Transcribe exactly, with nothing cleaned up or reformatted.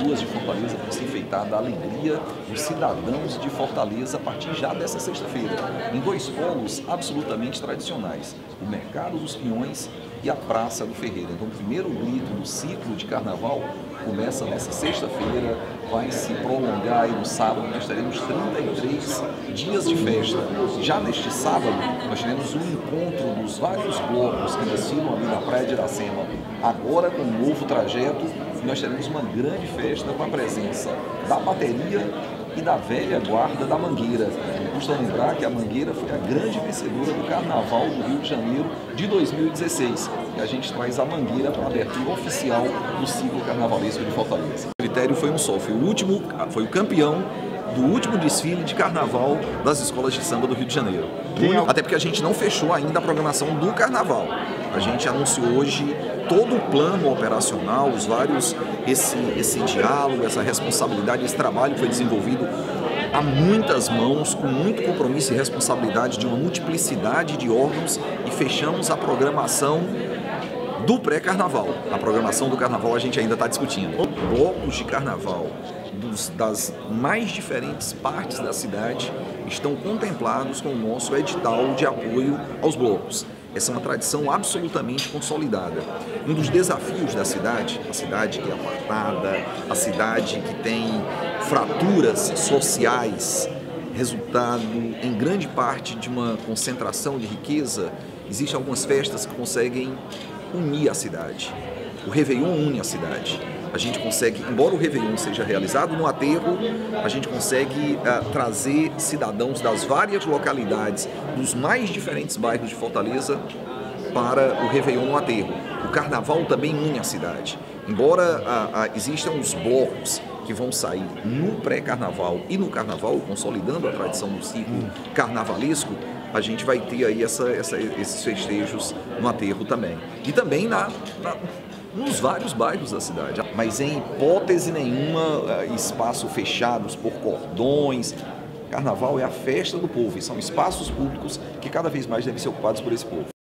ruas de Fortaleza vão se enfeitar da alegria dos cidadãos de Fortaleza a partir já dessa sexta-feira, em dois polos absolutamente tradicionais, o Mercado dos Peões e a Praça do Ferreira. Então, o primeiro grito do ciclo de carnaval começa nessa sexta-feira, vai se prolongar aí no sábado. Nós teremos trinta e três dias de festa. Já neste sábado, nós teremos um encontro dos vários blocos que desfilam ali na Praia de Iracema, agora com um novo trajeto, e nós teremos uma grande festa com a presença da bateria e da velha guarda da Mangueira. Custa lembrar que a Mangueira foi a grande vencedora do Carnaval do Rio de Janeiro de dois mil e dezesseis. E a gente traz a Mangueira para a abertura oficial do ciclo carnavalesco de Fortaleza. O critério foi um só, foi o último, foi o campeão do último desfile de carnaval das escolas de samba do Rio de Janeiro. Até porque a gente não fechou ainda a programação do carnaval. A gente anunciou hoje todo o plano operacional, os vários, esse, esse diálogo, essa responsabilidade, esse trabalho foi desenvolvido a muitas mãos, com muito compromisso e responsabilidade de uma multiplicidade de órgãos, e fechamos a programação do pré-carnaval. A programação do carnaval a gente ainda está discutindo. Blocos de carnaval dos, das mais diferentes partes da cidade estão contemplados com o nosso edital de apoio aos blocos. Essa é uma tradição absolutamente consolidada. Um dos desafios da cidade, a cidade que é apartada, a cidade que tem fraturas sociais, resultado em grande parte de uma concentração de riqueza, existem algumas festas que conseguem unir a cidade. O Réveillon une a cidade. A gente consegue, embora o Réveillon seja realizado no aterro, a gente consegue uh, trazer cidadãos das várias localidades, dos mais diferentes bairros de Fortaleza, para o Réveillon no aterro. O Carnaval também une a cidade. Embora uh, uh, existam os blocos que vão sair no pré-carnaval e no carnaval, consolidando a tradição do ciclo carnavalesco, a gente vai ter aí essa, essa, esses festejos no aterro também. E também na, na, nos vários bairros da cidade. Mas em hipótese nenhuma, espaços fechados por cordões. Carnaval é a festa do povo e são espaços públicos que cada vez mais devem ser ocupados por esse povo.